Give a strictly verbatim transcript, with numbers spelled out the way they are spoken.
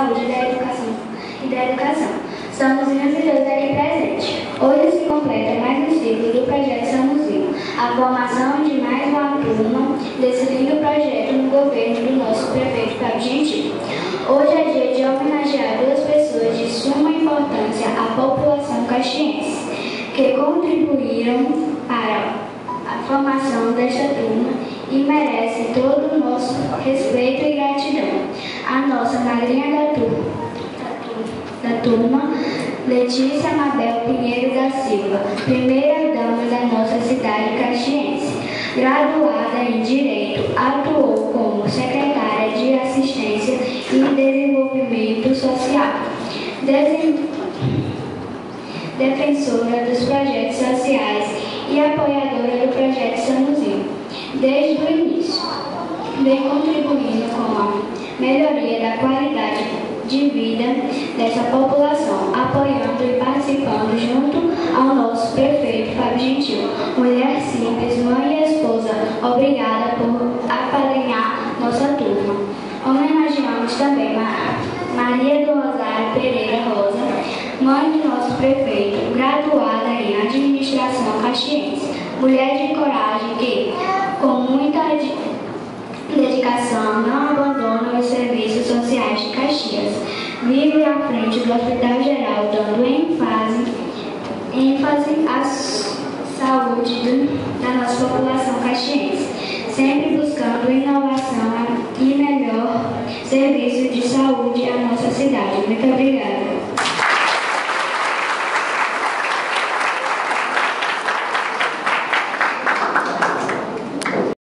saúde e da educação. E da educação. Somos uns e dois aqui presentes. Hoje se completa mais um ciclo do projeto Somos a formação de mais uma turma desse lindo projeto no governo do nosso prefeito Fábio Gentil. Hoje é dia de homenagear duas pessoas de suma importância à população caxiense, que contribuíram para a formação desta turma e merece todo o nosso respeito e gratidão. A nossa madrinha da turma, da turma Letícia Mabel Pinheiro da Silva, primeira dama da nossa cidade caxiense, graduada em Direito, atuou como secretária de Assistência e Desenvolvimento Social, defensora dos projetos sociais e apoiadora do projeto Samuzinho. Desde o início, vem contribuindo com a melhoria da qualidade de vida dessa população, apoiando e participando junto ao nosso prefeito Fábio Gentil. Mulher simples, mãe e esposa, obrigada por apadrinhar nossa turma. Homenageamos também Maria do Rosário Pereira Rosa, mãe do nosso prefeito, graduada em Administração caxiense. Mulher de coragem que, com muita dedicação, não abandona os serviços sociais de Caxias. Vive à frente do Hospital Geral, dando ênfase, ênfase à saúde do, da nossa população caxiense, sempre buscando inovação e melhor serviço de saúde à nossa cidade. Muito obrigada.